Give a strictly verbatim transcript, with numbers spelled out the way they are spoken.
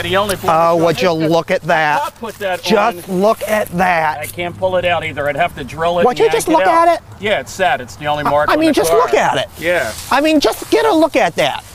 The only Oh, would you look at that? Put that just on. look at that. I can't pull it out either. I'd have to drill it. Would you just look it at it? Yeah, it's sad. It's the only mark. I on mean, the just car. look at it. Yeah. I mean, just get a look at that.